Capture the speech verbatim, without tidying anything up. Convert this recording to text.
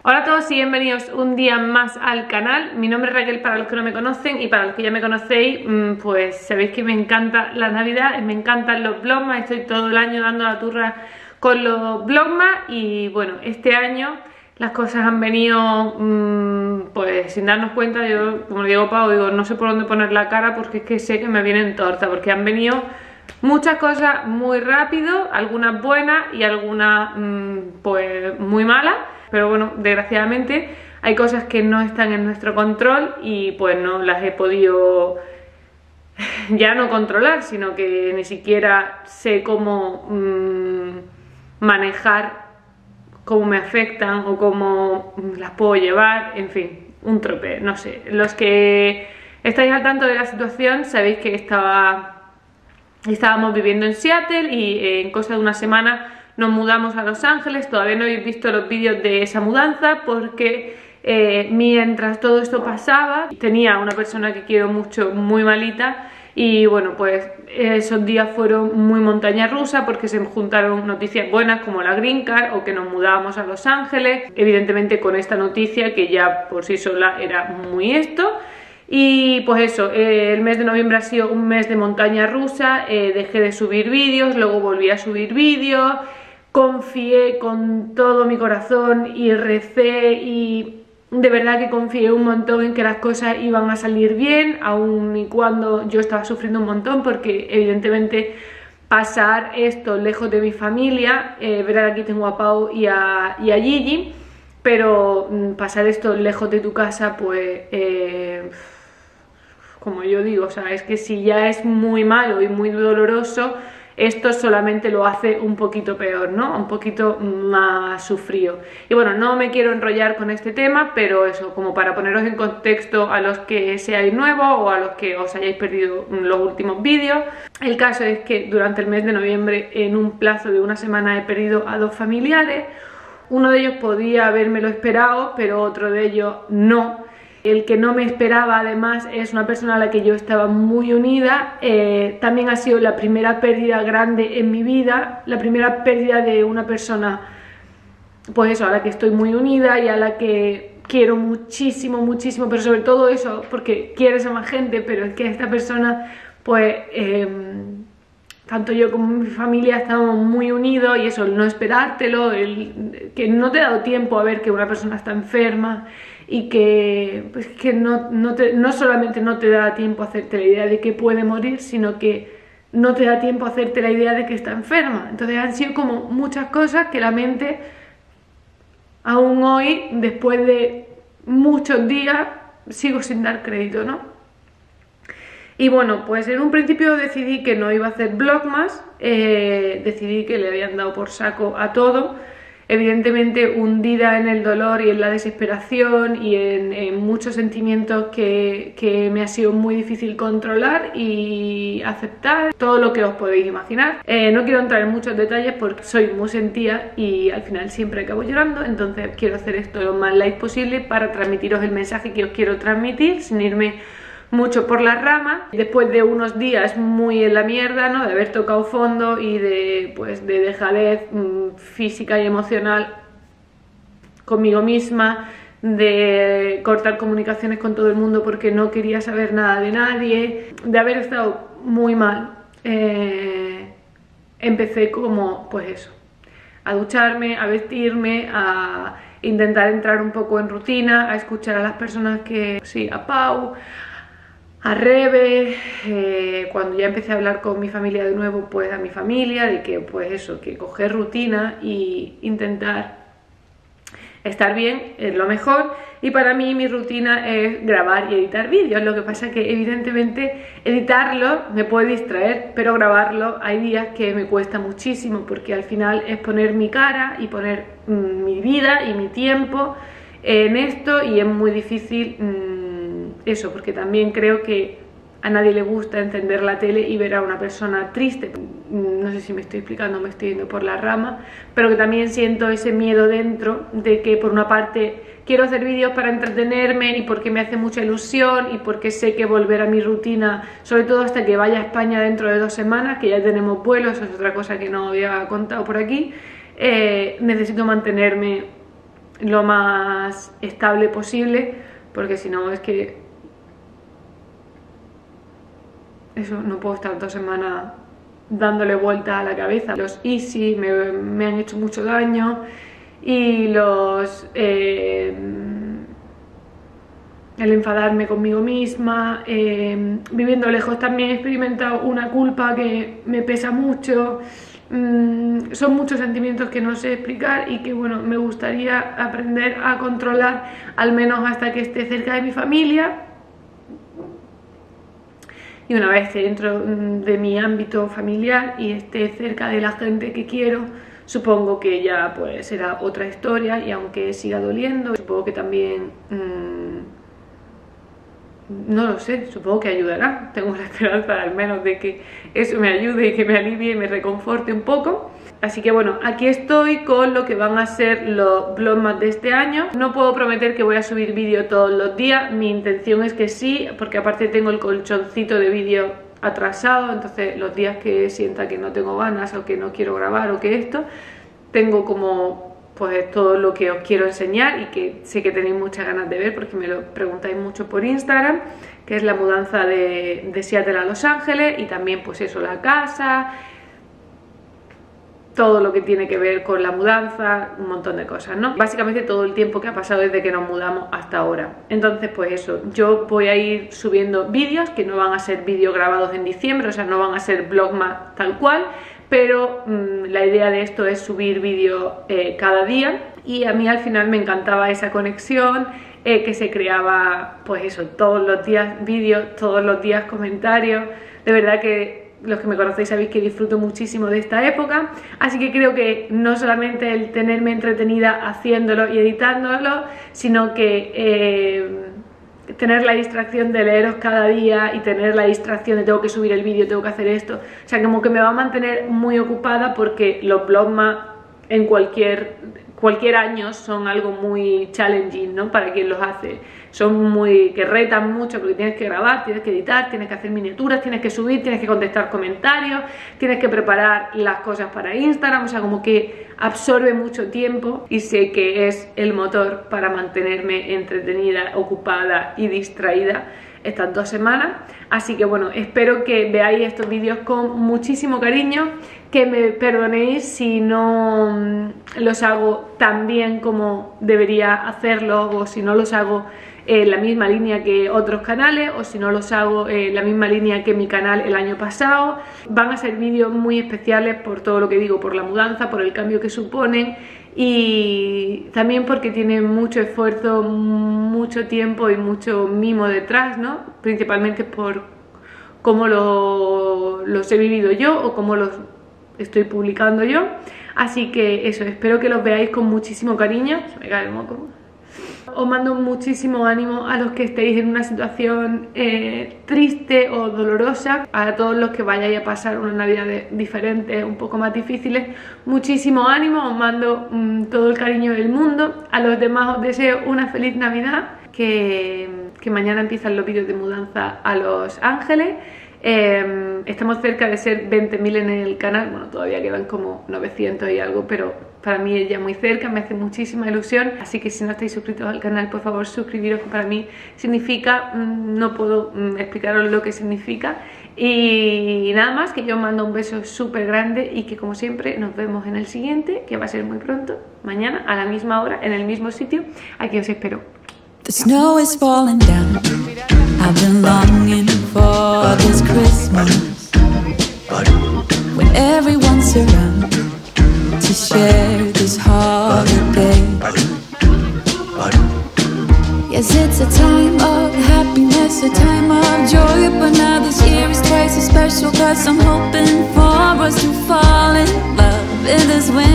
Hola a todos y bienvenidos un día más al canal. Mi nombre es Raquel para los que no me conocen, y para los que ya me conocéis, pues sabéis que me encanta la Navidad, me encantan los vlogmas, estoy todo el año dando la turra con los vlogmas. Y bueno, este año las cosas han venido mmm, pues sin darnos cuenta. Yo, como le digo a Pau, digo, no sé por dónde poner la cara porque es que sé que me vienen tortas, porque han venido muchas cosas muy rápido, algunas buenas y algunas mmm, pues muy malas. Pero bueno, desgraciadamente hay cosas que no están en nuestro control y pues no las he podido ya no controlar, sino que ni siquiera sé cómo mmm, manejar, cómo me afectan o cómo las puedo llevar, en fin, un trope, no sé. Los que estáis al tanto de la situación sabéis que estaba, estábamos viviendo en Seattle y en cosa de una semana nos mudamos a Los Ángeles. Todavía no habéis visto los vídeos de esa mudanza porque eh, mientras todo esto pasaba tenía una persona que quiero mucho muy malita y bueno, pues esos días fueron muy montaña rusa porque se juntaron noticias buenas como la Green Card o que nos mudábamos a Los Ángeles, evidentemente con esta noticia que ya por sí sola era muy esto. Y pues eso, eh, el mes de noviembre ha sido un mes de montaña rusa. eh, dejé de subir vídeos, luego volví a subir vídeos, confié con todo mi corazón y recé y de verdad que confié un montón en que las cosas iban a salir bien, aun y cuando yo estaba sufriendo un montón porque evidentemente pasar esto lejos de mi familia, eh, verán aquí tengo a Pau y a, y a Gigi, pero mm, pasar esto lejos de tu casa pues... Eh, como yo digo, o sea, es que si ya es muy malo y muy doloroso, esto solamente lo hace un poquito peor, ¿no? Un poquito más sufrido. Y bueno, no me quiero enrollar con este tema, pero eso, como para poneros en contexto a los que seáis nuevos o a los que os hayáis perdido los últimos vídeos. El caso es que durante el mes de noviembre, en un plazo de una semana, he perdido a dos familiares. Uno de ellos podía habérmelo esperado, pero otro de ellos no. El que no me esperaba, además, es una persona a la que yo estaba muy unida. Eh, también ha sido la primera pérdida grande en mi vida, la primera pérdida de una persona, pues eso, a la que estoy muy unida y a la que quiero muchísimo, muchísimo, pero sobre todo eso, porque quieres a más gente, pero es que esta persona, pues, eh, tanto yo como mi familia estamos muy unidos y eso, el no esperártelo, el que no te ha dado tiempo a ver que una persona está enferma y que, pues, que no, no, te, no solamente no te da tiempo a hacerte la idea de que puede morir, sino que no te da tiempo a hacerte la idea de que está enferma. Entonces han sido como muchas cosas que la mente, aún hoy, después de muchos días, sigo sin dar crédito, ¿no? Y bueno, pues en un principio decidí que no iba a hacer vlogmas, eh, decidí que le habían dado por saco a todo. Evidentemente hundida en el dolor y en la desesperación y en, en muchos sentimientos que, que me ha sido muy difícil controlar y aceptar, todo lo que os podéis imaginar. Eh, no quiero entrar en muchos detalles porque soy muy sentida y al final siempre acabo llorando, entonces quiero hacer esto lo más light posible para transmitiros el mensaje que os quiero transmitir sin irme mucho por las ramas. Después de unos días muy en la mierda, ¿no? De haber tocado fondo y de, pues, de dejadez mmm, física y emocional conmigo misma, de cortar comunicaciones con todo el mundo porque no quería saber nada de nadie, de haber estado muy mal, eh, empecé como, pues eso, a ducharme, a vestirme, a intentar entrar un poco en rutina, a escuchar a las personas que, sí, a Pau, a Rebe, eh, cuando ya empecé a hablar con mi familia de nuevo, pues a mi familia, de que pues eso, que coger rutina y intentar estar bien es lo mejor. Y para mí mi rutina es grabar y editar vídeos. Lo que pasa es que evidentemente editarlo me puede distraer, pero grabarlo hay días que me cuesta muchísimo porque al final es poner mi cara y poner mmm, mi vida y mi tiempo en esto y es muy difícil mmm, eso, porque también creo que a nadie le gusta encender la tele y ver a una persona triste. No sé si me estoy explicando, me estoy yendo por la rama, pero que también siento ese miedo dentro de que por una parte quiero hacer vídeos para entretenerme y porque me hace mucha ilusión y porque sé que volver a mi rutina, sobre todo hasta que vaya a España dentro de dos semanas, que ya tenemos vuelos, eso es otra cosa que no había contado por aquí, eh, necesito mantenerme lo más estable posible, porque si no es que eso, no puedo estar dos semanas dándole vueltas a la cabeza. Los easy me, me han hecho mucho daño, y los eh, el enfadarme conmigo misma, eh, viviendo lejos también he experimentado una culpa que me pesa mucho. Mm, son muchos sentimientos que no sé explicar y que bueno, me gustaría aprender a controlar, al menos hasta que esté cerca de mi familia. Y una vez esté dentro de mi ámbito familiar y esté cerca de la gente que quiero, supongo que ya pues será otra historia, y aunque siga doliendo, supongo que también mmm, no lo sé, supongo que ayudará. Tengo la esperanza al menos de que eso me ayude y que me alivie y me reconforte un poco. Así que bueno, aquí estoy con lo que van a ser los vlogmas de este año. No puedo prometer que voy a subir vídeo todos los días, mi intención es que sí, porque aparte tengo el colchoncito de vídeo atrasado, entonces los días que sienta que no tengo ganas o que no quiero grabar o que esto, tengo como pues todo lo que os quiero enseñar y que sé que tenéis muchas ganas de ver porque me lo preguntáis mucho por Instagram, que es la mudanza de, de Seattle a Los Ángeles, y también pues eso, la casa, todo lo que tiene que ver con la mudanza, un montón de cosas, ¿no? Básicamente todo el tiempo que ha pasado desde que nos mudamos hasta ahora. Entonces pues eso, yo voy a ir subiendo vídeos que no van a ser vídeos grabados en diciembre, o sea, no van a ser vlogmas tal cual, pero mmm, la idea de esto es subir vídeos eh, cada día, y a mí al final me encantaba esa conexión eh, que se creaba, pues eso, todos los días vídeos, todos los días comentarios. De verdad que los que me conocéis sabéis que disfruto muchísimo de esta época, así que creo que no solamente el tenerme entretenida haciéndolo y editándolo, sino que eh, tener la distracción de leeros cada día y tener la distracción de tengo que subir el vídeo, tengo que hacer esto, o sea, como que me va a mantener muy ocupada, porque los vlogmas en cualquier, cualquier año son algo muy challenging, ¿no? Para quien los hace, son muy, que retan mucho, porque tienes que grabar, tienes que editar, tienes que hacer miniaturas, tienes que subir, tienes que contestar comentarios, tienes que preparar las cosas para Instagram, o sea, como que absorbe mucho tiempo, y sé que es el motor para mantenerme entretenida, ocupada y distraída estas dos semanas. Así que bueno, espero que veáis estos vídeos con muchísimo cariño, que me perdonéis si no los hago tan bien como debería hacerlo, o si no los hago en la misma línea que otros canales, o si no los hago en la misma línea que mi canal el año pasado. Van a ser vídeos muy especiales por todo lo que digo, por la mudanza, por el cambio que suponen, y también porque tienen mucho esfuerzo, mucho tiempo y mucho mimo detrás, ¿no? Principalmente por cómo lo, los he vivido yo o cómo los estoy publicando yo. Así que eso, espero que los veáis con muchísimo cariño. Se me cae el moco. Os mando muchísimo ánimo a los que estéis en una situación eh, triste o dolorosa, a todos los que vayáis a pasar unas navidades diferentes, un poco más difíciles, muchísimo ánimo, os mando mmm, todo el cariño del mundo. A los demás os deseo una feliz Navidad, que, que mañana empiezan los vídeos de mudanza a Los Ángeles. Eh, estamos cerca de ser veinte mil en el canal, bueno, todavía quedan como novecientos y algo, pero para mí es ya muy cerca, me hace muchísima ilusión. Así que si no estáis suscritos al canal, por favor suscribiros, que para mí significa, no puedo explicaros lo que significa. Y nada más, que yo os mando un beso súper grande, y que como siempre nos vemos en el siguiente, que va a ser muy pronto, mañana a la misma hora, en el mismo sitio. Aquí os espero. The snow is falling down. I've been longing for this Christmas, when everyone's around to share this holiday. Yes, it's a time of happiness, a time of joy, but now this year is twice as special, 'cause I'm hoping for us to fall in love in this winter.